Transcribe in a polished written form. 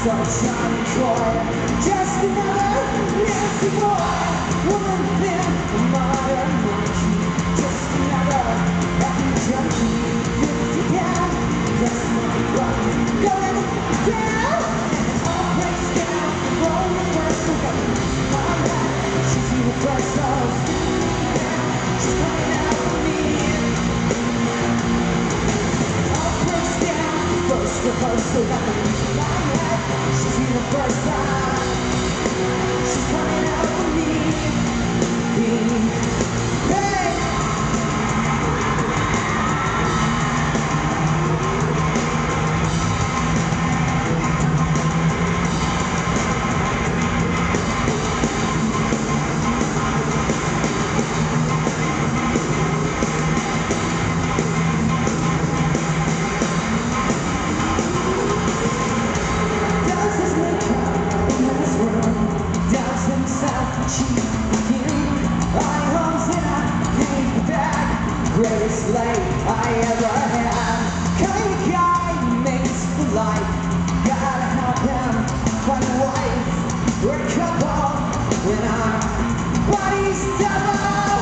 sunshine joy. Just another nasty boy, woman thin, a modern monkey. Just another happy junkie. 50 down, that's my run. Going down, and it all breaks down. The roller coaster got me on that. She's universal, she's coming out for me. It all breaks down. First rehearsal got me in my head. She's universal, she's coming out for me. Hey! Greatest life I ever had. Kind of guy makes for life. Gotta help him find a wife or a couple when our bodies double.